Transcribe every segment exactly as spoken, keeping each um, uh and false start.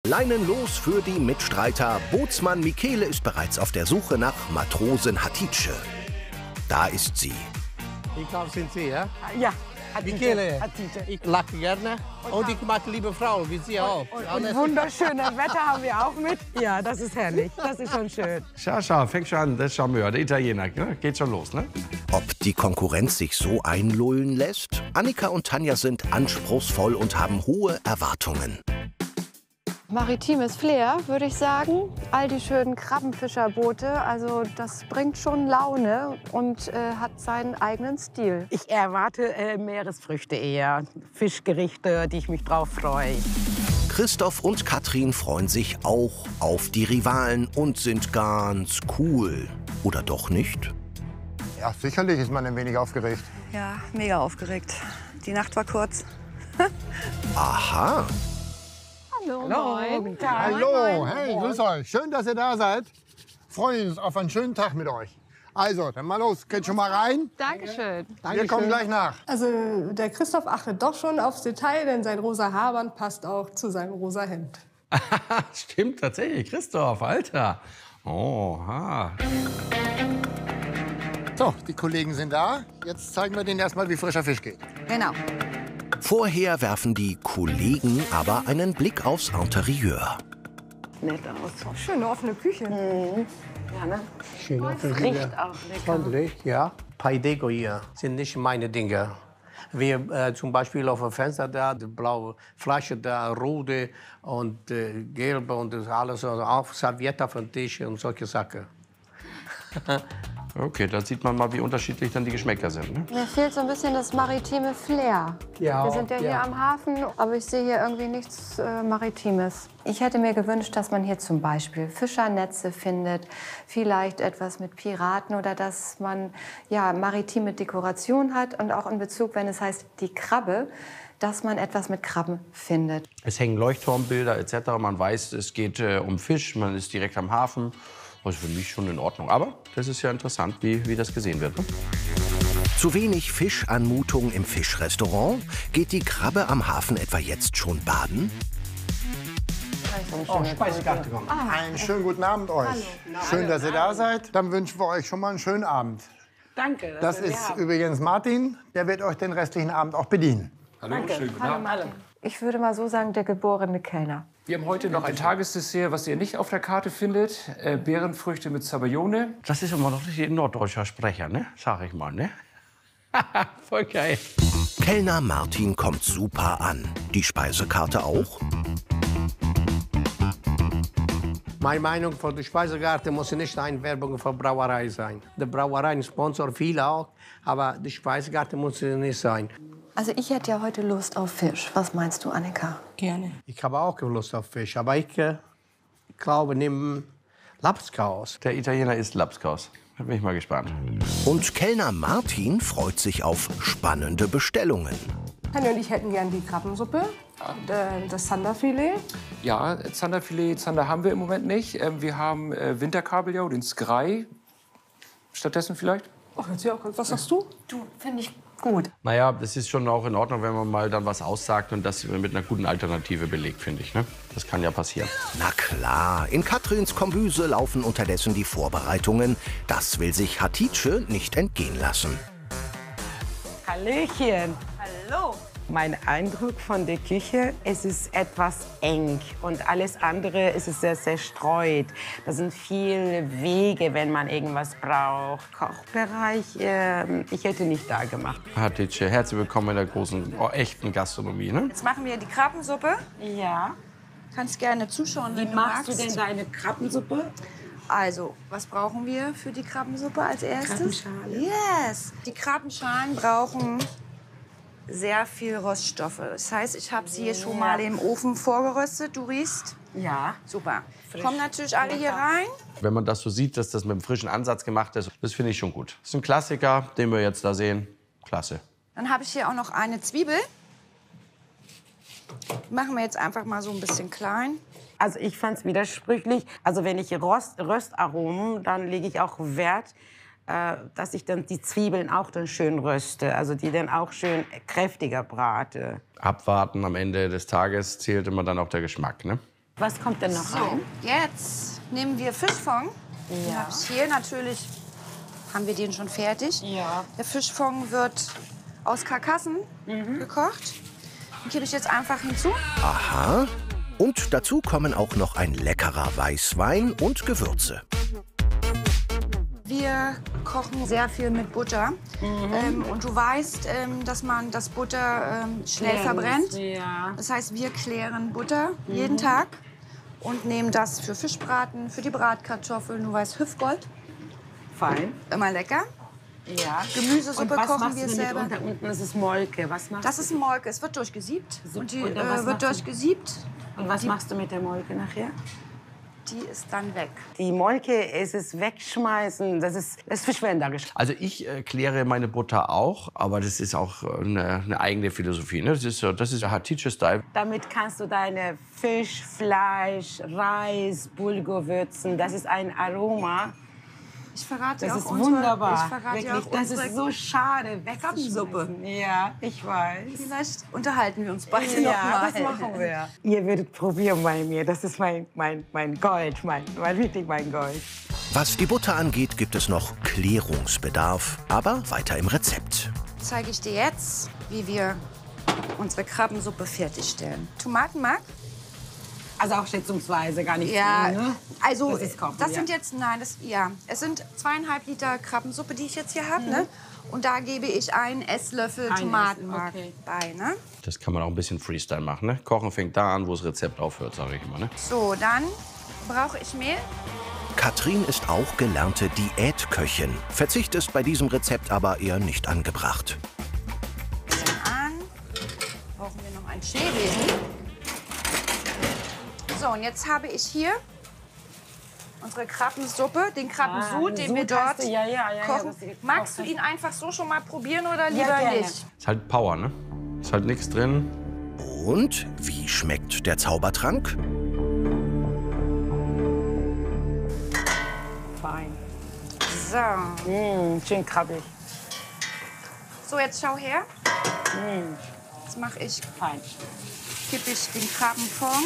Leinen los für die Mitstreiter. Bootsmann Michele ist bereits auf der Suche nach Matrosin Hatice. Da ist sie. Ich glaube, sind Sie, ja? Ja. Michele, Hatice. ich lache gerne und ich mag liebe Frau, wie Sie auch. Und, und wunderschönes Wetter haben wir auch mit. Ja, das ist herrlich. Das ist schon schön. Schau, schau, fängt schon an, das Charmeur, der Italiener. Ne? Geht schon los, ne? Ob die Konkurrenz sich so einlullen lässt? Annika und Tanja sind anspruchsvoll und haben hohe Erwartungen. Maritimes Flair, würde ich sagen. All die schönen Krabbenfischerboote, also das bringt schon Laune und äh, hat seinen eigenen Stil. Ich erwarte äh, Meeresfrüchte eher, Fischgerichte, die ich mich drauf freue. Christoph und Katrin freuen sich auch auf die Rivalen und sind ganz cool. Oder doch nicht? Ja, sicherlich ist man ein wenig aufgeregt. Ja, mega aufgeregt. Die Nacht war kurz. Aha. Hallo, Hallo, guten Tag. Hallo, hey, grüß euch. Schön, dass ihr da seid. Freuen uns auf einen schönen Tag mit euch. Also, dann mal los. Geht schon mal rein. Dankeschön. Wir kommen gleich nach. Also der Christoph achtet doch schon aufs Detail, denn sein rosa Haarband passt auch zu seinem rosa Hemd. Stimmt tatsächlich, Christoph, Alter. Oh, ha. So, die Kollegen sind da. Jetzt zeigen wir denen erstmal, wie frischer Fisch geht. Genau. Vorher werfen die Kollegen aber einen Blick aufs Interieur. Nett aus. Schöne offene Küche. Ja, ne? Schön, Riecht auch lecker. Schon recht, ja. Paidego hier sind nicht meine Dinge. Wie äh, zum Beispiel auf dem Fenster da, die blaue Flasche da, rote und äh, gelbe und das alles. Also auch Serviette auf dem Tisch und solche Sachen. Okay, da sieht man mal, wie unterschiedlich dann die Geschmäcker sind. Ne? Mir fehlt so ein bisschen das maritime Flair. Ja, Wir sind ja hier ja. am Hafen, aber ich sehe hier irgendwie nichts äh, Maritimes. Ich hätte mir gewünscht, dass man hier zum Beispiel Fischernetze findet, vielleicht etwas mit Piraten oder dass man ja, maritime Dekoration hat und auch in Bezug, wenn es heißt die Krabbe, dass man etwas mit Krabben findet. Es hängen Leuchtturmbilder et cetera. Man weiß, es geht äh, um Fisch, man ist direkt am Hafen. Das ist für mich schon in Ordnung. Aber das ist ja interessant, wie, wie das gesehen wird. Ne? Zu wenig Fischanmutung im Fischrestaurant? Geht die Krabbe am Hafen etwa jetzt schon baden? Oh, Speisekarte kommt. Einen schönen guten Abend euch. Schön, dass ihr da seid. Dann wünschen wir euch schon mal einen schönen Abend. Danke. Das ist übrigens Martin. Der wird euch den restlichen Abend auch bedienen. Hallo, schönen guten Abend. Ich würde mal so sagen, der geborene Kellner. Wir haben heute noch ein Tagesdessert, was ihr nicht auf der Karte findet. Äh, Beerenfrüchte mit Sabayone. Das ist immer noch richtig norddeutscher Sprecher, ne? Sag ich mal, ne? Voll geil. Kellner Martin kommt super an. Die Speisekarte auch? Meine Meinung von der Speisekarte muss nicht eine Werbung für Brauerei sein. Die Brauerei sponsort viel auch, aber die Speisekarte muss nicht sein. Also ich hätte ja heute Lust auf Fisch. Was meinst du, Annika? Gerne. Ich habe auch Lust auf Fisch, aber ich äh, glaube, nimm Lapskaus. Der Italiener isst Lapskaus. Da bin ich mal gespannt. Und Kellner Martin freut sich auf spannende Bestellungen. Hanni und ich hätten gern die Krabbensuppe, äh, das Zanderfilet. Ja, Zanderfilet, Zander haben wir im Moment nicht. Ähm, wir haben äh, Winterkabeljau, den Skrei. Stattdessen vielleicht? Ach, jetzt ja, was sagst du? Du, finde ich gut. Naja, das ist schon auch in Ordnung, wenn man mal dann was aussagt und das mit einer guten Alternative belegt, finde ich. Ne? Das kann ja passieren. Na klar, in Katrins Kombüse laufen unterdessen die Vorbereitungen. Das will sich Hatice nicht entgehen lassen. Hallöchen. Hallo. Mein Eindruck von der Küche, es ist etwas eng und alles andere ist es sehr zerstreut. Da sind viele Wege, wenn man irgendwas braucht. Kochbereich, äh, ich hätte nicht da gemacht. Hatice, herzlich willkommen in der großen, oh, echten Gastronomie. Ne? Jetzt machen wir die Krabbensuppe. Ja. Kannst gerne zuschauen, Wie wenn du machst du magst. denn deine Krabbensuppe? Also, was brauchen wir für die Krabbensuppe als erstes? Krabbenschale. Yes. Die Krabbenschalen brauchen sehr viel Röststoffe. Das heißt, ich habe sie hier schon mal im Ofen vorgeröstet. Du riechst? Ja. Super. Kommen natürlich alle hier rein. Wenn man das so sieht, dass das mit einem frischen Ansatz gemacht ist, das finde ich schon gut. Das ist ein Klassiker, den wir jetzt da sehen. Klasse. Dann habe ich hier auch noch eine Zwiebel. Die machen wir jetzt einfach mal so ein bisschen klein. Also ich fand es widersprüchlich. Also wenn ich Rost, Röstaromen, dann lege ich auch Wert, äh, dass ich dann die Zwiebeln auch dann schön röste. Also die dann auch schön kräftiger brate. Abwarten, am Ende des Tages zählt immer dann auch der Geschmack, ne? Was kommt denn noch So, rein? jetzt nehmen wir Fischfond. Den Ja. habe ich hier. Natürlich haben wir den schon fertig. Ja. Der Fischfond wird aus Karkassen gekocht. Den gebe ich jetzt einfach hinzu. Aha. Und dazu kommen auch noch ein leckerer Weißwein und Gewürze. Wir kochen sehr viel mit Butter. Ähm, und du weißt, ähm, dass man das Butter ähm, schnell verbrennt. Ja. Das heißt, wir klären Butter jeden Tag und nehmen das für Fischbraten, für die Bratkartoffeln. Du weißt, Hüftgold, Fein. immer lecker. Ja. Gemüsesuppe Und was kochen machst wir du damit selber. unter, unten ist es Molke. Was machst Das du? ist ein Molke. Es wird durchgesiebt. So, Und die und dann was äh, wird machst du? durchgesiebt. Und was die- machst du mit der Molke nachher? Die ist dann weg. Die Molke ist es wegschmeißen. Das ist, das ist verschwenderisch. Also ich äh, kläre meine Butter auch, aber das ist auch äh, eine, eine eigene Philosophie. Ne? Das ist, so- das ist der Hatice-Style. Damit kannst du deine Fisch, Fleisch, Reis, Bulgur würzen. Das ist ein Aroma. Ich verrate Das auch ist unsere, wunderbar. Ich verrate Wirklich, auch das unsere ist so schade Krabbensuppe. wegzuschmeißen. Ja, ich weiß. Vielleicht unterhalten wir uns beide noch Ja, mal. das machen wir. Ihr würdet probieren bei mir. Das ist mein, mein, mein Gold, mein, mein, wirklich mein Gold. Was die Butter angeht, gibt es noch Klärungsbedarf, aber weiter im Rezept. Zeige ich dir jetzt, wie wir unsere Krabbensuppe fertigstellen. Tomatenmark? Also auch schätzungsweise, gar nicht Ja, viel, ne? also Das ist kochen, das ja. sind jetzt, nein, das, ja, es sind zweieinhalb Liter Krabbensuppe, die ich jetzt hier habe, ne? Und da gebe ich einen Esslöffel Ein Tomatenmark Esslöffel, okay. bei, ne? Das kann man auch ein bisschen Freestyle machen. Ne? Kochen fängt da an, wo das Rezept aufhört, sage ich immer. Ne? So, dann brauche ich Mehl. Katrin ist auch gelernte Diätköchin. Verzicht ist bei diesem Rezept aber eher nicht angebracht. Bisschen an. Brauchen wir noch ein Schneebesen. So, und jetzt habe ich hier unsere Krabbensuppe, den Krabbensud, Ah, den Sud wir dort hast du, ja, ja, ja, kochen. ja, das ist Magst du gekocht. ihn einfach so schon mal probieren oder lieber gerne. nicht? Ist halt Power, ne? Ist halt nichts drin. Und wie schmeckt der Zaubertrank? Fein. So. Mm, schön krabbig. So, jetzt schau her. Jetzt mache ich, Fein. kippe ich den Krabbenfond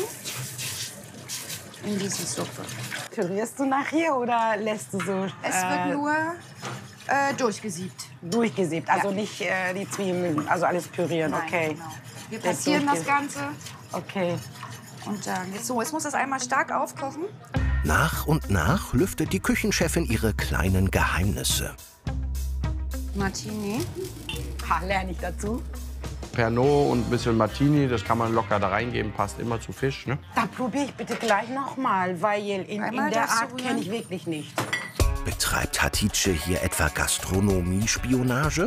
in diese Suppe. Pürierst du nachher oder lässt du so Es äh, wird nur äh, durchgesiebt. durchgesiebt? Also Ja. nicht äh, die Zwiebeln, also alles pürieren, Nein, okay. genau. Wir Das passieren das durchge- Ganze Okay. und dann jetzt so. Jetzt muss das einmal stark aufkochen. Nach und nach lüftet die Küchenchefin ihre kleinen Geheimnisse. Martini. Ha, lerne ich dazu. Pernod und ein bisschen Martini, das kann man locker da reingeben, passt immer zu Fisch. Ne? Da probiere ich bitte gleich noch mal, weil in, Einmal in der darfst du Art rühren. kenne ich wirklich nicht. Betreibt Hatice hier etwa Gastronomie-Spionage?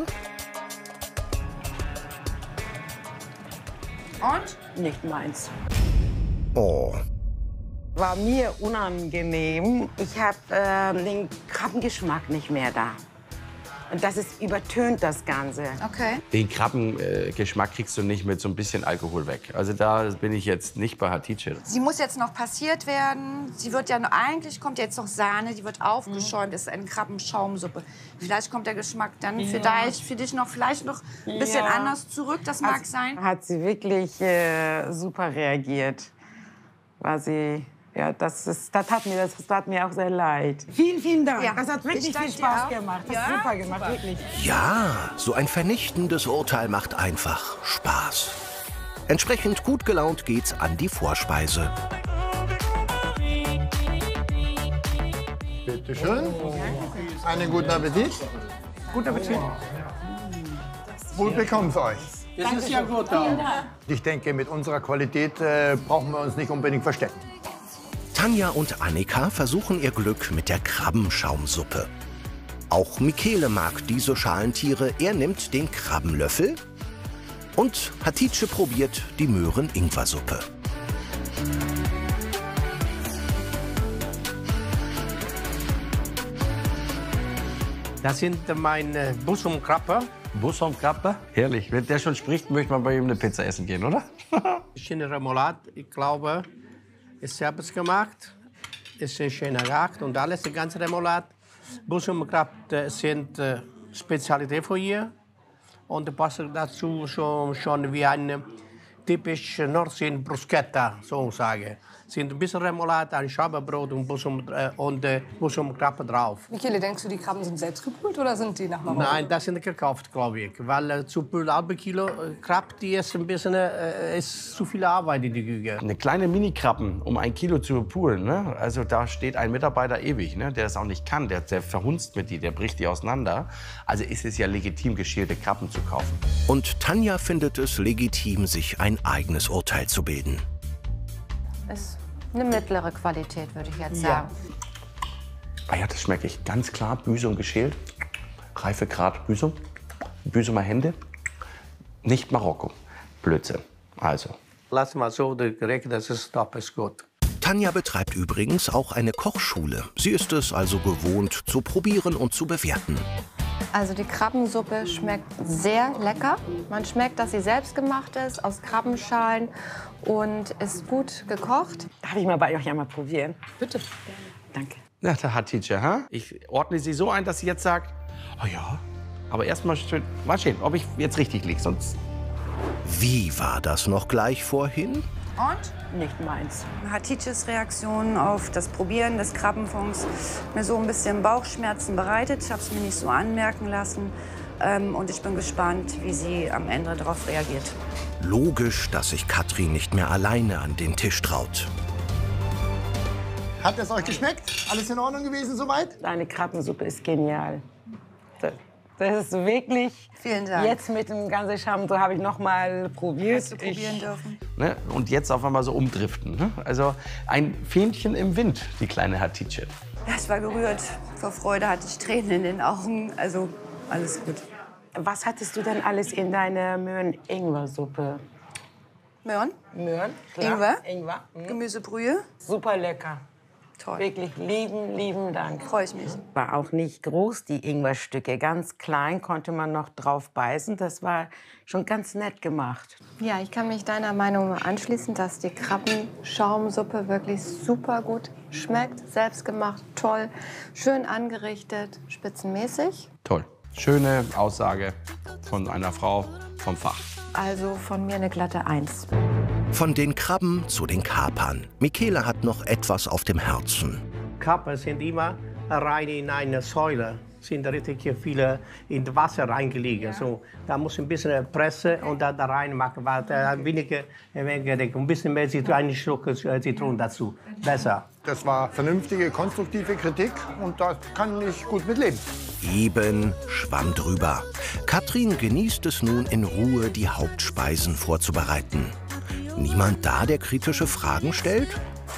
Und? Nicht meins. Oh, War mir unangenehm. Ich habe ähm, den Krabbengeschmack nicht mehr da. Und das ist übertönt das Ganze. Okay. Den Krabbengeschmack kriegst du nicht mit so ein bisschen Alkohol weg. Also da bin ich jetzt nicht bei Hatice. Sie muss jetzt noch passiert werden. Sie wird ja noch, eigentlich kommt jetzt noch Sahne, die wird aufgeschäumt. Das ist eine Krabbenschaumsuppe. Vielleicht kommt der Geschmack dann vielleicht für dich noch vielleicht noch ein bisschen Ja. anders zurück. Das mag sein. Hat sie wirklich äh, super reagiert. War sie, ja, das, ist, das, hat mir, das tat mir auch sehr leid. Vielen, vielen Dank. Ja, Das hat ich wirklich danke viel dir Spaß auch. gemacht. Das Ja, ist super gemacht, wirklich. ja, so ein vernichtendes Urteil macht einfach Spaß. Entsprechend gut gelaunt geht's an die Vorspeise. Bitte schön. Einen guten Appetit. Guten Appetit. Wohl bekommt euch. Das ist ja gut auch. Ich denke, mit unserer Qualität äh, brauchen wir uns nicht unbedingt verstecken. Tanja und Annika versuchen ihr Glück mit der Krabbenschaumsuppe. Auch Michele mag diese Schalentiere. Er nimmt den Krabbenlöffel und Hatice probiert die Möhren-Ingwersuppe. Das sind meine Busumkrabber. Bus und Krabbe? Herrlich. Wenn der schon spricht, möchte man bei ihm eine Pizza essen gehen, oder? Schöne Remoulade, ich glaube, ist selbst gemacht. Ist ein schöner Jagd und alles, die ganze Remoulade. Busumkrabben sind äh, Spezialität von hier. Und passt dazu schon, schon wie eine typische Nordsee Bruschetta, so sage. sind ein bisschen Remoulade, ein Schaberbrot und Busum, äh, und äh, Busumkrabbe drauf. Michele, denkst du, die Krabben sind selbst gepult oder sind die nach Marokko? Nein, das sind gekauft, glaube ich. Weil äh, zu Pult halbe Kilo äh, Krab, die ist ein bisschen äh, ist zu viel Arbeit in die Küche. Eine kleine Mini-Krabben, um ein Kilo zu poolen, ne? Also da steht ein Mitarbeiter ewig, ne? Der das auch nicht kann. Der, der verhunzt mit die, der bricht die auseinander. Also ist es ja legitim, geschälte Krabben zu kaufen. Und Tanja findet es legitim, sich ein eigenes Urteil zu bilden. Ist eine mittlere Qualität, würde ich jetzt sagen. Ah ja, das schmecke ich ganz klar. Büsum geschält. Reifegrad Büsum. Büsumer Hände. Nicht Marokko. Blödsinn. Also. Lass mal so, das Gericht, das ist top, ist gut. Tanja betreibt übrigens auch eine Kochschule. Sie ist es also gewohnt, zu probieren und zu bewerten. Also die Krabbensuppe schmeckt sehr lecker. Man schmeckt, dass sie selbst gemacht ist, aus Krabbenschalen und ist gut gekocht. Darf ich mal bei euch einmal probieren? Bitte. Danke. Na, da hat Hatice, ha? Ich ordne sie so ein, dass sie jetzt sagt, oh ja, aber erst mal schön, mal sehen, ob ich jetzt richtig liege, sonst... Wie war das noch gleich vorhin? Und? Nicht meins. Hatices Reaktion auf das Probieren des Krabbenfonds mir so ein bisschen Bauchschmerzen bereitet. Ich habe es mir nicht so anmerken lassen. Ähm, und ich bin gespannt, wie sie am Ende darauf reagiert. Logisch, dass sich Katrin nicht mehr alleine an den Tisch traut. Hat es euch geschmeckt? Alles in Ordnung gewesen soweit? Deine Krabbensuppe ist genial. Das, das ist wirklich... Vielen Dank. Jetzt mit dem ganzen Charme, so habe ich noch mal probiert. Hast du probieren dürfen? Ne? Und jetzt auf einmal so umdriften. Ne? Also ein Fähnchen im Wind, die kleine Hatice. Ja, ich war gerührt. Vor Freude hatte ich Tränen in den Augen. Also alles gut. Was hattest du denn alles in deiner Möhren-Ingwer-Suppe? Möhren, Möhren, klar. Ingwer, Ingwer. Mhm. Gemüsebrühe. Super lecker. Toll. Wirklich lieben, lieben Dank. Freue ich mich. War auch nicht groß, die Ingwerstücke. Ganz klein konnte man noch drauf beißen. Das war schon ganz nett gemacht. Ja, ich kann mich deiner Meinung anschließen, dass die Krabbenschaumsuppe wirklich super gut schmeckt. Selbstgemacht, toll, schön angerichtet, spitzenmäßig. Toll. Schöne Aussage von einer Frau vom Fach. Also von mir eine glatte Eins. Von den Krabben zu den Kapern. Michele hat noch etwas auf dem Herzen. Kapern sind immer rein in eine Säule. Sind richtig hier viele in das Wasser reingelegt. Ja. So, da muss ein bisschen pressen und da, da reinmachen. Weil ein wenig, ein bisschen mehr Zitronen, einen Schluck Zitronen dazu. Besser. Das war vernünftige, konstruktive Kritik und da kann ich gut mitleben. Eben, schwamm drüber. Katrin genießt es nun in Ruhe, die Hauptspeisen vorzubereiten. Niemand da, der kritische Fragen stellt?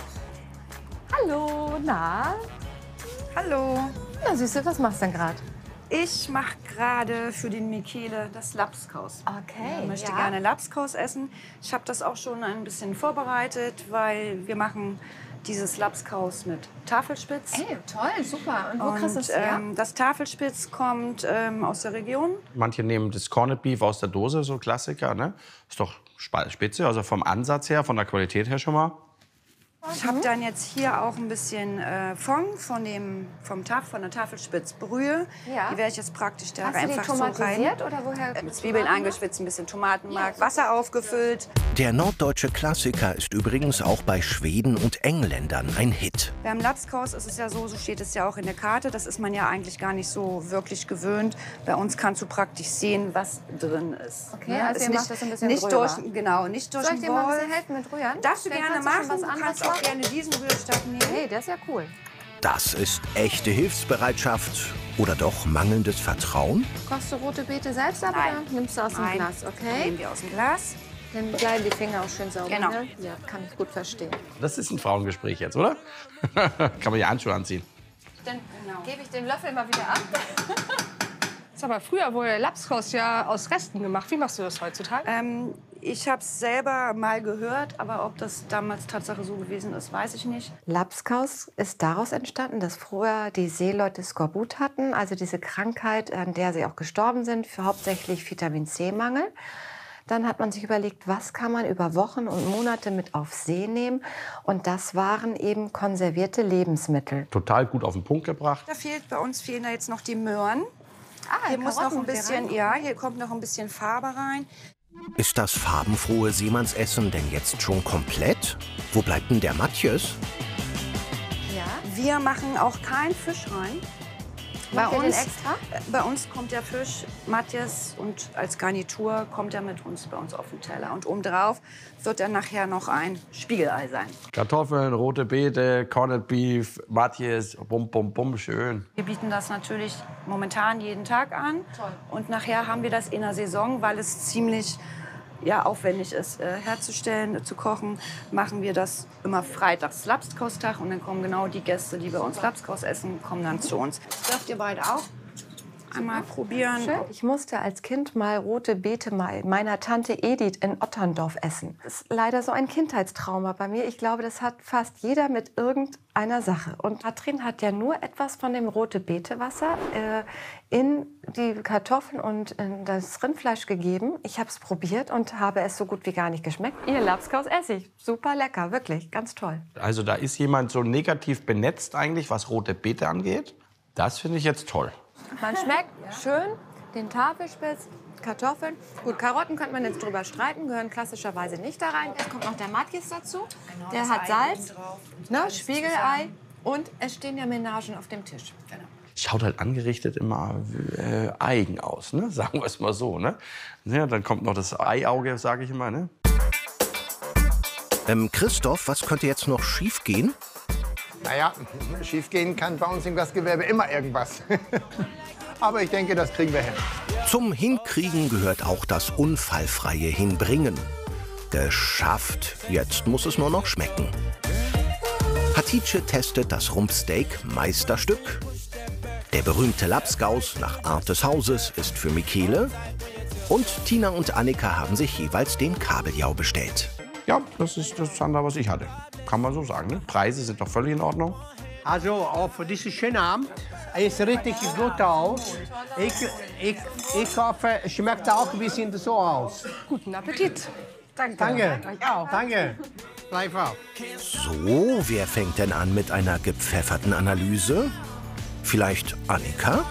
Hallo, na? Hallo. Na, Süße, was machst du denn gerade? Ich mache gerade für den Michele das Lapskaus. Okay, Ich möchte ja. gerne Lapskaus essen. Ich habe das auch schon ein bisschen vorbereitet, weil wir machen dieses Lapskaus mit Tafelspitz. Hey, toll, super. Und wo kriegst du Und es her? ähm, das Tafelspitz kommt ähm, aus der Region. Manche nehmen das Corned Beef aus der Dose, so Klassiker, ne? Ist doch spitze, also vom Ansatz her, von der Qualität her schon mal. Ich habe dann jetzt hier auch ein bisschen äh, Fond von, dem, vom Taf, von der Tafelspitzbrühe. Ja. Die werde ich jetzt praktisch da Hast du die einfach so rein. tomatisiert oder woher? Mit Zwiebeln eingeschwitzt, ein bisschen Tomatenmark, Wasser aufgefüllt. Der norddeutsche Klassiker ist übrigens auch bei Schweden und Engländern ein Hit. Beim Lapskaus ist es ja so, so steht es ja auch in der Karte, das ist man ja eigentlich gar nicht so wirklich gewöhnt. Bei uns kannst du praktisch sehen, was drin ist. Okay, Ne? also Ist ihr nicht, macht das ein bisschen nicht gröber. durch, genau, nicht durch Soll ich den dir mal ein Ball. bisschen helfen mit Rühren? Darfst du Dann gerne kannst du schon machen, was du anderes kannst auch machen. gerne diesen Rührstab nehmen. Hey, das ist ja cool. Das ist echte Hilfsbereitschaft. Oder doch mangelndes Vertrauen? Kochst du rote Beete selbst ab Nein. oder nimmst du aus dem Nein. Glas? Okay. Nehmen wir aus dem Glas. Dann bleiben die Finger auch schön sauber. Genau. Ne? Ja, kann ich gut verstehen. Das ist ein Frauengespräch jetzt, oder? Kann man die Handschuhe anziehen. Dann gebe ich den Löffel mal wieder ab. Sag mal, früher wurde Lapskaus ja aus Resten gemacht. Wie machst du das heutzutage? Ähm, ich habe es selber mal gehört, aber ob das damals Tatsache so gewesen ist, weiß ich nicht. Lapskaus ist daraus entstanden, dass früher die Seeleute Skorbut hatten, also diese Krankheit, an der sie auch gestorben sind, für hauptsächlich Vitamin-C-Mangel. Dann hat man sich überlegt, was kann man über Wochen und Monate mit auf See nehmen. Und das waren eben konservierte Lebensmittel. Total gut auf den Punkt gebracht. Da fehlt, bei uns fehlen da jetzt noch die Möhren. Ah, Hier muss noch Karotten ein hier bisschen, rein. ja, hier kommt noch ein bisschen Farbe rein. Ist das farbenfrohe Seemannsessen denn jetzt schon komplett? Wo bleibt denn der Matjes? Ja. Wir machen auch keinen Fisch rein. Bei Macht ihr den uns, extra? äh, bei uns kommt der Fisch, Matjes, und als Garnitur kommt er mit uns bei uns auf den Teller. Und obendrauf wird dann nachher noch ein Spiegelei sein. Kartoffeln, rote Beete, Corned Beef, Matjes, bum, bum, bum, schön. Wir bieten das natürlich momentan jeden Tag an. Und nachher haben wir das in der Saison, weil es ziemlich ja, aufwendig ist, äh, herzustellen, äh, zu kochen, machen wir das immer freitags Lapskostag. Und dann kommen genau die Gäste, die bei uns Lapskaus essen, kommen dann zu uns. Das dürft ihr beide auch einmal probieren. Ich musste als Kind mal rote Beete mal meiner Tante Edith in Otterndorf essen. Das ist leider so ein Kindheitstrauma bei mir. Ich glaube, das hat fast jeder mit irgendeiner Sache. Und Katrin hat ja nur etwas von dem rote Beete-Wasser äh, in die Kartoffeln und in das Rindfleisch gegeben. Ich habe es probiert und habe es so gut wie gar nicht geschmeckt. Ihr Lapskaus esse ich. Super lecker, wirklich, ganz toll. Also da ist jemand so negativ benetzt eigentlich, was rote Beete angeht. Das finde ich jetzt toll. Man schmeckt schön den Tafelspitz, Kartoffeln. Gut, Karotten könnte man jetzt drüber streiten, gehören klassischerweise nicht da rein. Es kommt noch der Matjes dazu. Genau, Der das hat Ei Salz, oben drauf. ne, Alles Spiegelei zusammen. und es stehen ja Menagen auf dem Tisch. Schaut halt angerichtet immer äh, eigen aus, ne? Sagen wir es mal so. Ne? Ja, dann kommt noch das Eiauge, sage ich immer. Ne? Ähm, Christoph, was könnte jetzt noch schief gehen? Naja, schiefgehen kann bei uns im Gastgewerbe immer irgendwas. Aber ich denke, das kriegen wir hin. Zum Hinkriegen gehört auch das unfallfreie Hinbringen. Geschafft, jetzt muss es nur noch schmecken. Hatice testet das Rumpsteak Meisterstück. Der berühmte Lapskaus nach Art des Hauses ist für Michele. Und Tina und Annika haben sich jeweils den Kabeljau bestellt. Ja, das ist das Zander, was ich hatte. Kann man so sagen. Ne? Preise sind doch völlig in Ordnung. Also auch für diesen schönen Abend. Es sieht richtig gut aus. Ich, ich, ich hoffe, es schmeckt auch ein bisschen so aus. Guten Appetit. Danke. Danke. Euch auch. Danke. Bleib auf. So, wer fängt denn an mit einer gepfefferten Analyse? Vielleicht Annika?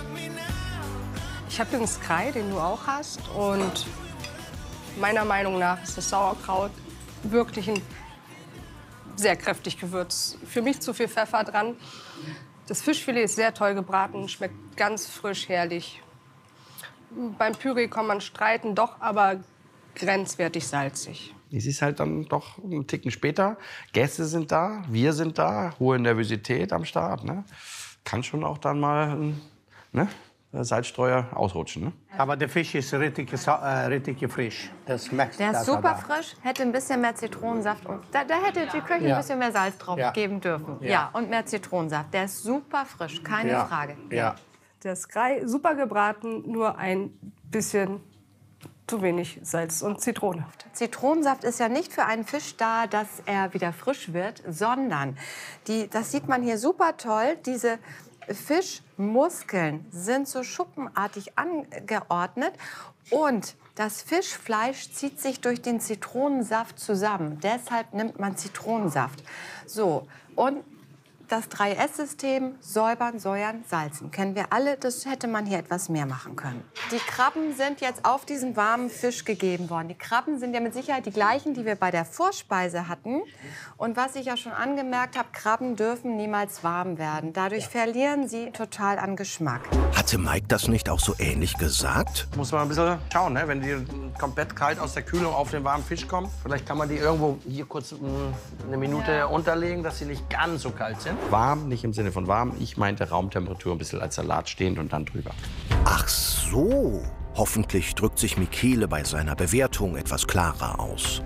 Ich habe den Sky, den du auch hast. Und meiner Meinung nach ist das Sauerkraut wirklich ein sehr kräftig gewürzt. Für mich zu viel Pfeffer dran. Das Fischfilet ist sehr toll gebraten, schmeckt ganz frisch, herrlich. Beim Püree kann man streiten, doch aber grenzwertig salzig. Es ist halt dann doch einen Ticken später. Gäste sind da, wir sind da, hohe Nervosität am Start. Ne? Kann schon auch dann mal ne, Salzstreuer ausrutschen. Ne? Aber der Fisch ist richtig, äh, richtig frisch. Das merkst Der das ist super da. frisch, hätte ein bisschen mehr Zitronensaft. Und da, da hätte die Küche Ja. ein bisschen mehr Salz drauf Ja. geben dürfen. Ja. Ja. und mehr Zitronensaft. Der ist super frisch, keine Ja. Frage. Ja. Der Sky super gebraten, nur ein bisschen zu wenig Salz und Zitrone. Zitronensaft ist ja nicht für einen Fisch da, dass er wieder frisch wird, sondern, die, das sieht man hier super toll, diese Fischmuskeln sind so schuppenartig angeordnet und das Fischfleisch zieht sich durch den Zitronensaft zusammen. Deshalb nimmt man Zitronensaft. So, und das drei S System, säubern, säuern, salzen. Kennen wir alle, das hätte man hier etwas mehr machen können. Die Krabben sind jetzt auf diesen warmen Fisch gegeben worden. Die Krabben sind ja mit Sicherheit die gleichen, die wir bei der Vorspeise hatten. Und was ich ja schon angemerkt habe, Krabben dürfen niemals warm werden. Dadurch verlieren sie total an Geschmack. Hatte Mike das nicht auch so ähnlich gesagt? Muss man ein bisschen schauen, ne? Wenn die komplett kalt aus der Kühlung auf den warmen Fisch kommen. Vielleicht kann man die irgendwo hier kurz mh, eine Minute ja. unterlegen, dass sie nicht ganz so kalt sind. Warm, nicht im Sinne von warm. Ich meinte Raumtemperatur ein bisschen als Salat stehend und dann drüber. Ach so. Hoffentlich drückt sich Michele bei seiner Bewertung etwas klarer aus.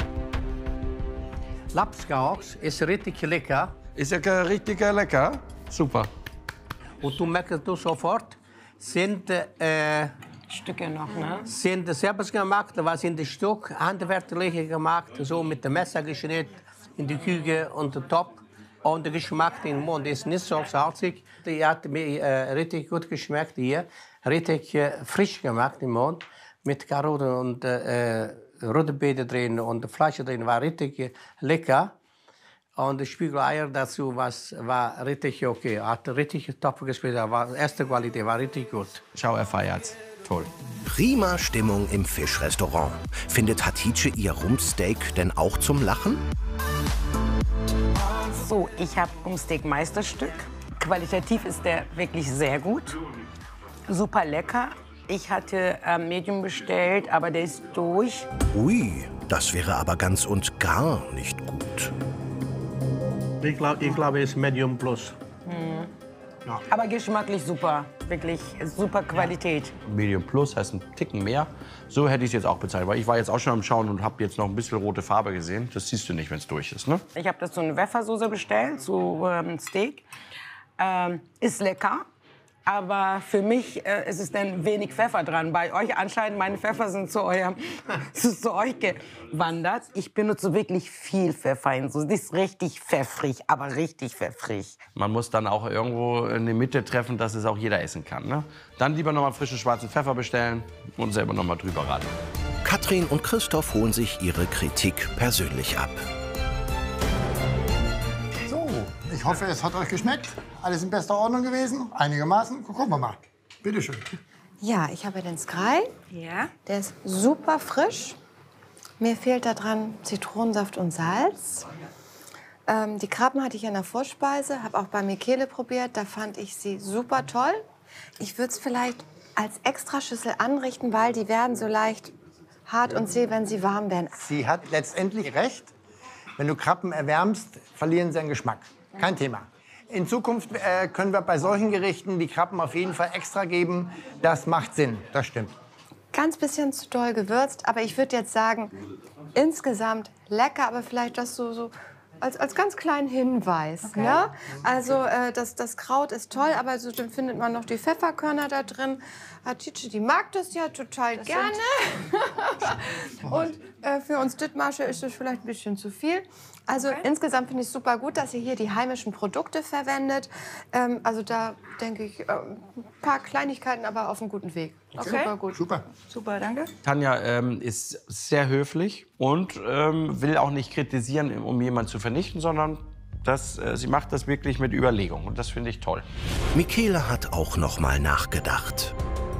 Lapskaus ist richtig lecker. Ist ja richtig lecker. Super. Und du merkst du sofort, sind, äh, Stücke noch, ne? sind selbst gemacht, was in das Stück handwerklich gemacht, so mit dem Messer geschnitten, in die Küche und top. Und der Geschmack im Mund ist nicht so salzig. Die hat mir äh, richtig gut geschmeckt hier. Richtig äh, frisch gemacht im Mund. Mit Karotten und äh, rote Beete drin und Fleisch drin. War richtig äh, lecker. Und die Spiegeleier dazu was, war richtig okay. Hat richtig top gespielt. War erste Qualität, war richtig gut. Schau, er feiert's. Toll. Prima Stimmung im Fischrestaurant. Findet Hatice ihr Rumpsteak denn auch zum Lachen? So, ich habe Rumpsteak Meisterstück. Qualitativ ist der wirklich sehr gut. Super lecker. Ich hatte äh, Medium bestellt, aber der ist durch. Ui, das wäre aber ganz und gar nicht gut. Ich glaube, ich glaub, es ist Medium Plus. Mhm. Ja. Aber geschmacklich super. Wirklich super Qualität. Ja. Medium Plus heißt ein Ticken mehr. So hätte ich es jetzt auch bezeichnet. Weil ich war jetzt auch schon am Schauen und habe jetzt noch ein bisschen rote Farbe gesehen. Das siehst du nicht, wenn es durch ist, ne? Ich habe das so eine Pfeffersoße bestellt, so ähm, Steak. Ähm, ist lecker. Aber für mich äh, ist es dann wenig Pfeffer dran. Bei euch anscheinend, meine Pfeffer sind zu, eurem, zu euch gewandert. Ich benutze wirklich viel Pfeffer in so. Das ist richtig pfeffrig, aber richtig pfeffrig. Man muss dann auch irgendwo eine Mitte treffen, dass es auch jeder essen kann. Ne? Dann lieber noch mal frischen schwarzen Pfeffer bestellen und selber noch mal drüber raten. Katrin und Christoph holen sich ihre Kritik persönlich ab. So, ich hoffe, es hat euch geschmeckt. Alles in bester Ordnung gewesen? Einigermaßen? Gucken wir mal. Bitte schön. Ja, ich habe den Skrei. Ja. Der ist super frisch. Mir fehlt daran Zitronensaft und Salz. Ähm, die Krabben hatte ich in der Vorspeise, habe auch bei Michele probiert. Da fand ich sie super toll. Ich würde es vielleicht als Extraschüssel anrichten, weil die werden so leicht hart und zäh, wenn sie warm werden. Sie hat letztendlich recht. Wenn du Krabben erwärmst, verlieren sie an Geschmack. Kein Thema. In Zukunft äh, können wir bei solchen Gerichten die Krabben auf jeden Fall extra geben. Das macht Sinn, das stimmt. Ganz bisschen zu doll gewürzt, aber ich würde jetzt sagen, insgesamt lecker, aber vielleicht das so, so als, als ganz kleinen Hinweis. Okay. Ne? Also äh, das, das Kraut ist toll, aber so dann findet man noch die Pfefferkörner da drin. Hatice, die mag das ja total das gerne. Und äh, für uns Dithmarscher ist das vielleicht ein bisschen zu viel. Also okay. Insgesamt finde ich es super gut, dass ihr hier die heimischen Produkte verwendet. Ähm, also da denke ich, äh, ein paar Kleinigkeiten, aber auf einem guten Weg. Okay. Super gut. Super. Super, danke. Tanja ähm, ist sehr höflich und ähm, will auch nicht kritisieren, um jemanden zu vernichten, sondern das, äh, sie macht das wirklich mit Überlegung. Und das finde ich toll. Michele hat auch noch mal nachgedacht.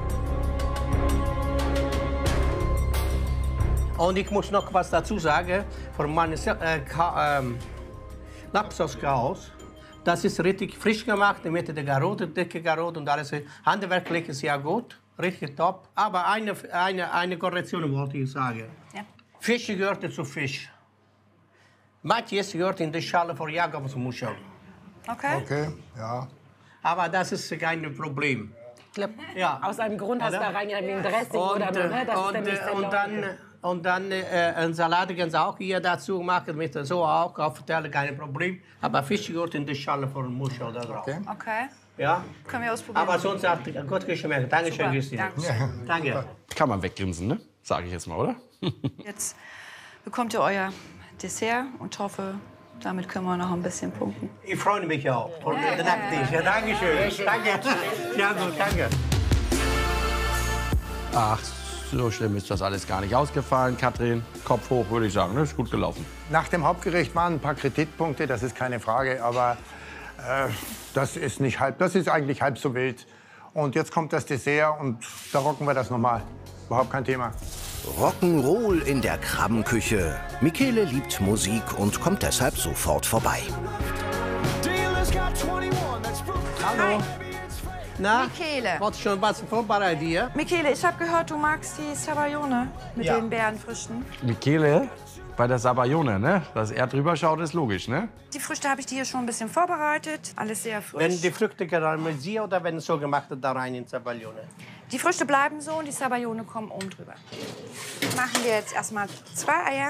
Und ich muss noch was dazu sagen. Von meinem äh, ähm, Lapsoschaos. Das ist richtig frisch gemacht mit der Garotte, dicke Garotte und alles. Handwerklich ist ja gut, richtig top. Aber eine, eine, eine Korrektion wollte ich sagen. Ja. Fisch gehört zu Fisch. Matjes gehört in die Schale für Jakobsmuschel. Okay. Okay, ja. Aber das ist kein Problem. Ich glaub, ja. Aus einem Grund hast du da rein wie ein Dressing und, oder ne? Das und, ist dann nicht sehr und dann, und dann äh, ein Salat können Sie auch hier dazu machen, mit so auch aufverteilen, kein Problem. Aber Fisch gehört in die Schale von Muschel da drauf. Okay. Okay. Ja? Können wir ausprobieren. Aber sonst hat gut geschmeckt. Dankeschön, Christine. Ja. Danke. Kann man weggrinsen, ne? Sage ich jetzt mal, oder? Jetzt bekommt ihr euer Dessert und ich hoffe, damit können wir noch ein bisschen punkten. Ich freue mich auch. Für den Nachttisch. Ja, Dankeschön. Danke. Ja, gut, danke. Ach, so schlimm ist das alles gar nicht ausgefallen. Katrin, Kopf hoch, würde ich sagen. Das ist gut gelaufen. Nach dem Hauptgericht waren ein paar Kritikpunkte, das ist keine Frage. Aber äh, das ist nicht halb, das ist eigentlich halb so wild. Und jetzt kommt das Dessert und da rocken wir das nochmal. Überhaupt kein Thema. Rock'n'Roll in der Krabbenküche. Michele liebt Musik und kommt deshalb sofort vorbei. Hallo. Na, Michele. wolltest du schon was vorbereitet hier? Michele, ich habe gehört, du magst die Sabayone mit Ja. den Beerenfrüchten. Michele, bei der Sabayone, ne? Dass er drüber schaut, ist logisch, ne? Die Früchte habe ich dir hier schon ein bisschen vorbereitet. Alles sehr frisch. Wenn die Früchte karamellisiert oder wenn es so gemacht da rein in Sabaglione? Die Früchte bleiben so und die Sabayone kommen oben drüber. Machen wir jetzt erstmal zwei Eier.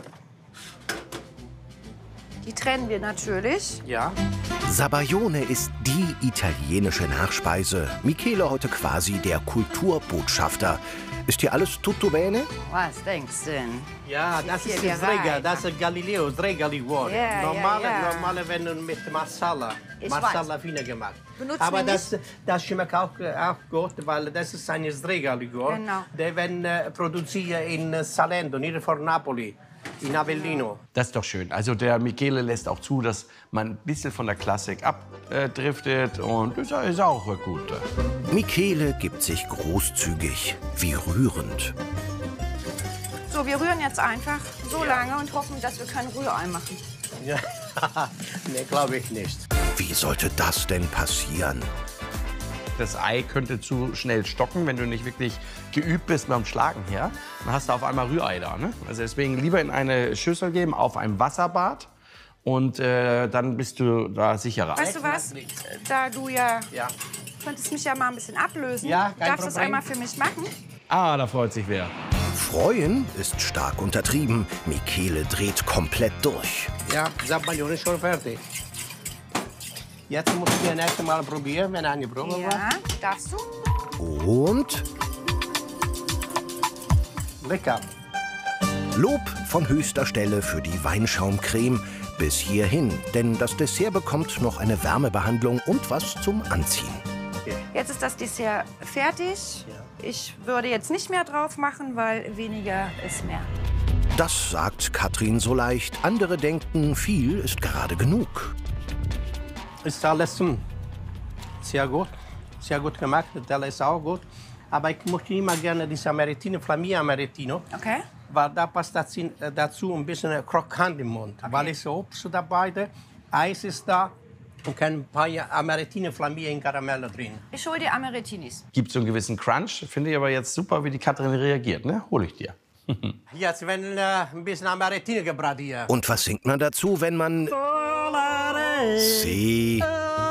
Die trennen wir natürlich. Ja. Sabayone ist die italienische Nachspeise. Michele heute quasi der Kulturbotschafter. Ist hier alles tutto bene? Was denkst du denn? Ja, das hier ist der Strega, Wein. das ist Galileo, Strega Liquore. Ja, normale, ja, ja. normale, wenn du mit Marsala, Ich Marsala weiß. Fine gemacht. Benutzen Aber wir das, das schmeckt auch, auch gut, weil das ist ein Strega Liquore. Genau. Der werden äh, produziert in äh, Salento, nicht vor Napoli. in Avellino. Das ist doch schön. Also der Michele lässt auch zu, dass man ein bisschen von der Klassik abdriftet. Und das ist auch gut. Michele gibt sich großzügig. Wie rührend. So, wir rühren jetzt einfach so lange und hoffen, dass wir kein Rührei machen. Ja. Nee, glaube ich nicht. Wie sollte das denn passieren? Das Ei könnte zu schnell stocken, wenn du nicht wirklich geübt bist beim Schlagen her. Dann hast du auf einmal Rührei da. Ne? Also deswegen lieber in eine Schüssel geben, auf einem Wasserbad. Und äh, dann bist du da sicherer. Weißt du was? Da du ja, Ja. könntest mich ja mal ein bisschen ablösen. Ja, kein Darfst du das Problem. einmal für mich machen? Ah, da freut sich wer. Freuen ist stark untertrieben. Michele dreht komplett durch. Ja, Zabaglione ist schon fertig. Jetzt musst du das nächste Mal probieren, wenn er angebrochen war. Ja, darfst du? Und Lecker. Lob von höchster Stelle für die Weinschaumcreme bis hierhin. Denn das Dessert bekommt noch eine Wärmebehandlung und was zum Anziehen. Jetzt ist das Dessert fertig. Ich würde jetzt nicht mehr drauf machen, weil weniger ist mehr. Das sagt Katrin so leicht. Andere denken, viel ist gerade genug. Ist alles hm, sehr gut. Sehr gut gemacht. Der Teller ist auch gut. Aber ich möchte immer gerne diese Amarettino, Flammia Amarettino. Okay. Weil da passt dazu, äh, dazu ein bisschen krokant im Mund. Okay. Weil es Obst dabei, Eis ist da und ein paar Amarettino Flammia in Karamelle drin. Ich hole die Amarettinis. Gibt so einen gewissen Crunch. Finde ich aber jetzt super, wie die Katrin reagiert. Ne? Hol ich dir. Jetzt werden äh, ein bisschen Amarettino gebraten hier. Und was singt man dazu, wenn man... Sie.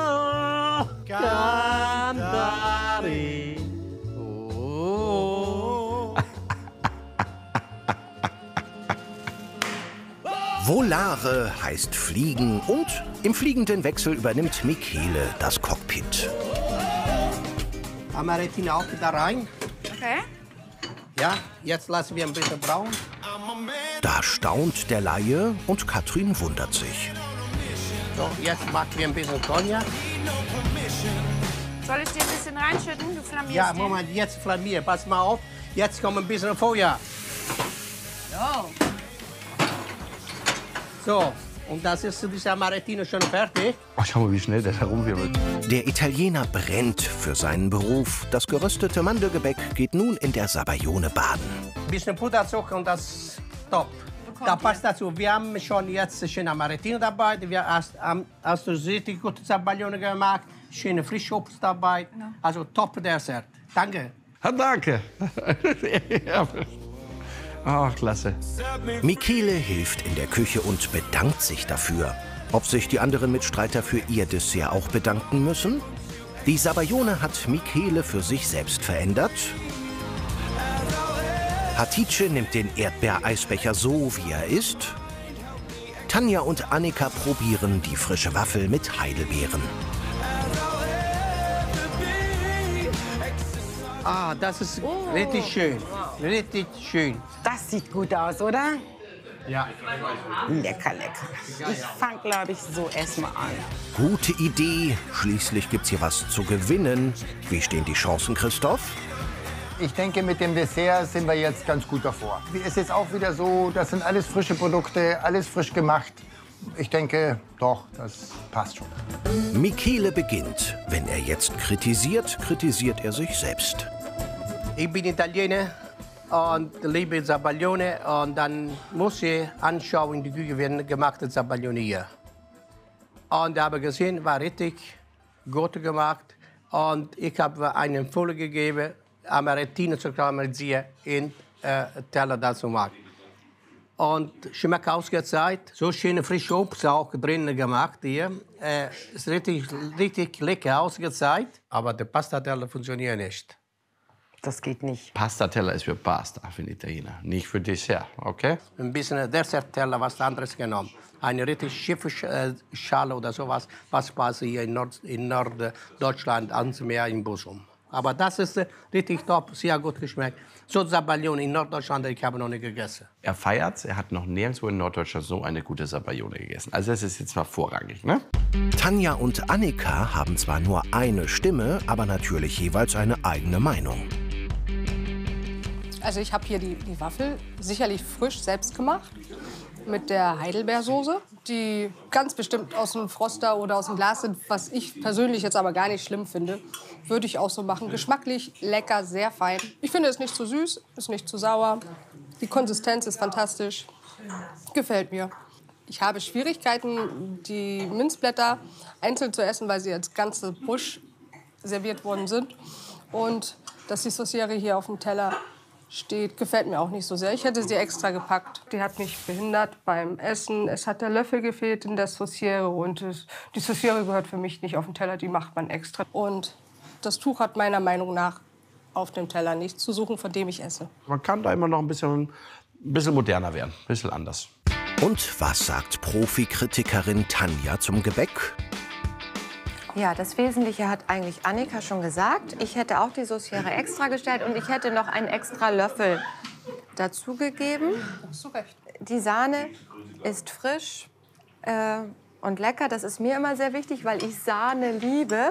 Volare heißt fliegen und im fliegenden Wechsel übernimmt Michele das Cockpit. Amarettino auch da rein. Okay. Ja, jetzt lassen wir ein bisschen braun. Da staunt der Laie und Katrin wundert sich. So, jetzt machen wir ein bisschen Cognac. Soll ich dir ein bisschen reinschütten? Du flammierst Ja, den? Moment, jetzt flammieren. Pass mal auf. Jetzt kommt ein bisschen Feuer. So. So, und das ist dieser Amarettino schon fertig. Oh, schau mal, wie schnell der da rumwirbelt. Der Italiener brennt für seinen Beruf. Das geröstete Mandelgebäck geht nun in der Sabaglione baden. Ein bisschen Puderzucker und das top. Da passt dazu. Wir haben schon jetzt schön Amarettino dabei. Wir hast, um, hast du richtig gute Zabaglione gemacht. Schöne Frischobst dabei. Also top Dessert. Danke. Ah, danke. Ach, klasse. Michele hilft in der Küche und bedankt sich dafür. Ob sich die anderen Mitstreiter für ihr Dessert auch bedanken müssen? Die Sabaglione hat Michele für sich selbst verändert. Hatice nimmt den Erdbeereisbecher so, wie er ist. Tanja und Annika probieren die frische Waffel mit Heidelbeeren. Ah, das ist richtig schön. Richtig schön. Das sieht gut aus, oder? Ja. Lecker, lecker. Ich fange, glaube ich, so erstmal an. Gute Idee. Schließlich gibt's hier was zu gewinnen. Wie stehen die Chancen, Christoph? Ich denke, mit dem Dessert sind wir jetzt ganz gut davor. Es ist auch wieder so, das sind alles frische Produkte, alles frisch gemacht. Ich denke, doch, das passt schon. Michele beginnt. Wenn er jetzt kritisiert, kritisiert er sich selbst. Ich bin Italiener und liebe Zabaglione. Und dann muss ich anschauen, in die Küche werden gemachte Zabaglione hier. Und da habe ich gesehen, war richtig gut gemacht. Und ich habe eine Empfehlung gegeben, Amarettino zu karamellisieren in äh, Teller dazu machen. Und schmeckt ausgezeichnet. So schöne frische Obst auch drin gemacht hier. Äh, ist richtig, richtig lecker ausgezeichnet. Aber der Pastateller funktioniert nicht. Das geht nicht. Pastateller ist für Pasta, für den Italiener, nicht für Dessert, okay? Ein bisschen Dessertteller, was anderes genommen. Eine richtig schiffe Schale oder sowas, was quasi hier in, Nord in Norddeutschland ans Meer im Busum. Aber das ist äh, richtig top, sehr gut geschmeckt. So Zabaglione in Norddeutschland, ich habe noch nicht gegessen. Er feiert's, er hat noch nirgendwo in Norddeutschland so eine gute Sabaglione gegessen. Also das ist jetzt mal vorrangig, ne? Tanja und Annika haben zwar nur eine Stimme, aber natürlich jeweils eine eigene Meinung. Also ich habe hier die, die Waffel sicherlich frisch selbst gemacht mit der Heidelbeersoße, die ganz bestimmt aus dem Froster oder aus dem Glas sind, was ich persönlich jetzt aber gar nicht schlimm finde. Würde ich auch so machen. Geschmacklich, lecker, sehr fein. Ich finde es nicht zu süß, ist nicht zu sauer. Die Konsistenz ist fantastisch. Gefällt mir. Ich habe Schwierigkeiten, die Minzblätter einzeln zu essen, weil sie als ganze Busch serviert worden sind. Und dass die Sauciere hier auf dem Teller steht, gefällt mir auch nicht so sehr. Ich hätte sie extra gepackt. Die hat mich behindert beim Essen. Es hat der Löffel gefehlt in der Sauciere. Und es, die Sauciere gehört für mich nicht auf den Teller, die macht man extra. Und das Tuch hat meiner Meinung nach auf dem Teller nichts zu suchen, von dem ich esse. Man kann da immer noch ein bisschen, ein bisschen moderner werden, ein bisschen anders. Und was sagt Profikritikerin Tanja zum Gebäck? Ja, das Wesentliche hat eigentlich Annika schon gesagt. Ich hätte auch die Sauciere extra gestellt und ich hätte noch einen extra Löffel dazugegeben. Hast du recht. Die Sahne ist frisch äh, und lecker. Das ist mir immer sehr wichtig, weil ich Sahne liebe.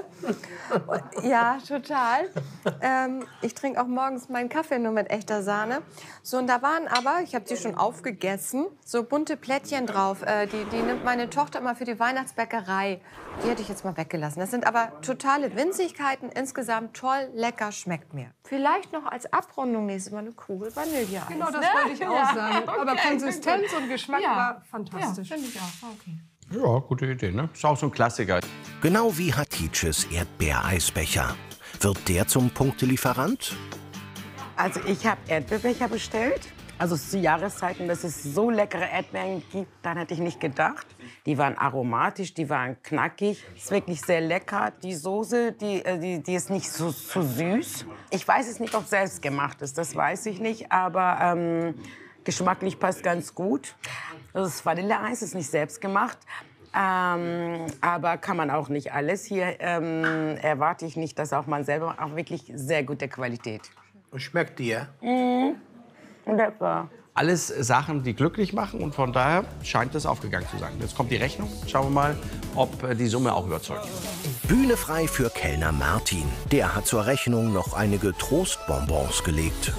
Ja, total. Ähm, ich trinke auch morgens meinen Kaffee nur mit echter Sahne. So, und da waren aber, ich habe sie schon aufgegessen, so bunte Plättchen drauf. Äh, die, die nimmt meine Tochter immer für die Weihnachtsbäckerei. Die hätte ich jetzt mal weggelassen. Das sind aber totale Winzigkeiten. Insgesamt toll, lecker, schmeckt mir. Vielleicht noch als Abrundung nächstes Mal eine Kugel Vanilleeis. Genau, das ne? wollte ich auch Ja. sagen. Aber Okay. Konsistenz und Geschmack Ja. war fantastisch. Ja, finde ich auch. Okay. Ja, gute Idee, ne? Ist auch so ein Klassiker. Genau wie Hatices Erdbeereisbecher. Wird der zum Punktelieferant? Also ich habe Erdbeerbecher bestellt. Also zu Jahreszeiten, dass es so leckere Erdbeeren gibt, dann hätte ich nicht gedacht. Die waren aromatisch, die waren knackig. Ist wirklich sehr lecker. Die Soße, die, äh, die, die ist nicht so, so süß. Ich weiß es nicht, ob es selbst gemacht ist, das weiß ich nicht. Aber ähm, geschmacklich passt ganz gut. Das Vanilleeis ist nicht selbst gemacht. Ähm, aber kann man auch nicht alles. Hier ähm, erwarte ich nicht, dass auch man selber auch wirklich sehr gute Qualität. Und schmeckt dir? Mhm. Lecker. Alles Sachen, die glücklich machen und von daher scheint es aufgegangen zu sein. Jetzt kommt die Rechnung. Schauen wir mal, ob äh, die Summe auch überzeugt. Bühne frei für Kellner Martin. Der hat zur Rechnung noch einige Trostbonbons gelegt.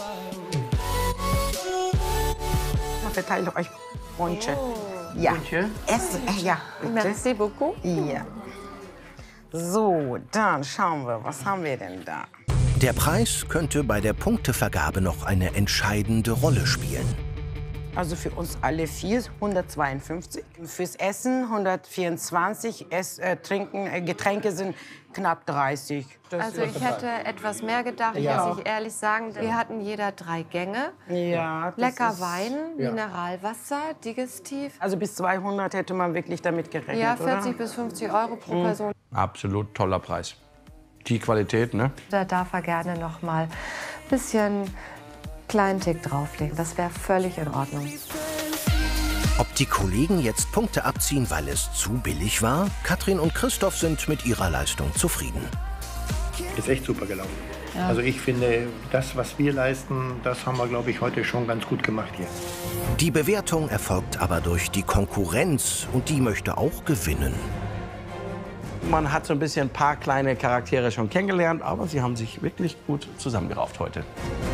Ich verteile euch Brunche. Ja. Essen. Äh, ja, bitte. Merci beaucoup. Ja. So, dann schauen wir, was haben wir denn da? Der Preis könnte bei der Punktevergabe noch eine entscheidende Rolle spielen. Also für uns alle vier hundertzweiundfünfzig. Fürs Essen hundertvierundzwanzig. Ess, äh, Trinken, äh, Getränke sind knapp dreißig. Das Also ich hätte etwas mehr gedacht, Ja. muss ich ehrlich sagen. Wir hatten jeder drei Gänge. Ja, das Lecker ist- Wein, Ja. Mineralwasser, digestiv. Also bis zweihundert hätte man wirklich damit gerechnet, Ja, vierzig oder? bis fünfzig Euro pro Mhm. Person. Absolut toller Preis. Die Qualität, ne? Da darf er gerne noch mal ein bisschen kleinen Tick drauflegen. Das wäre völlig in Ordnung. Ob die Kollegen jetzt Punkte abziehen, weil es zu billig war? Katrin und Christoph sind mit ihrer Leistung zufrieden. Ist echt super gelaufen. Ja. Also ich finde, das, was wir leisten, das haben wir, glaube ich, heute schon ganz gut gemacht hier. Die Bewertung erfolgt aber durch die Konkurrenz und die möchte auch gewinnen. Man hat so ein bisschen ein paar kleine Charaktere schon kennengelernt, aber sie haben sich wirklich gut zusammengerauft heute.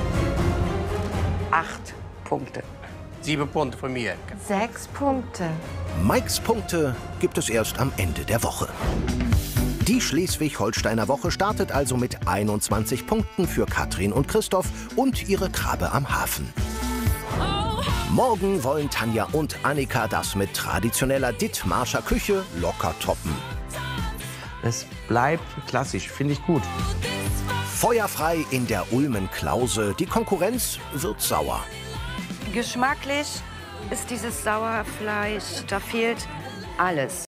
Acht Punkte. Sieben Punkte von mir. Sechs Punkte. Mikes Punkte gibt es erst am Ende der Woche. Die Schleswig-Holsteiner Woche startet also mit einundzwanzig Punkten für Katrin und Christoph und ihre Krabbe am Hafen. Morgen wollen Tanja und Annika das mit traditioneller Dithmarscher Küche locker toppen. Es bleibt klassisch, finde ich gut. Feuerfrei in der Ulmen-Klause. Die Konkurrenz wird sauer. Geschmacklich ist dieses Sauerfleisch, da fehlt alles.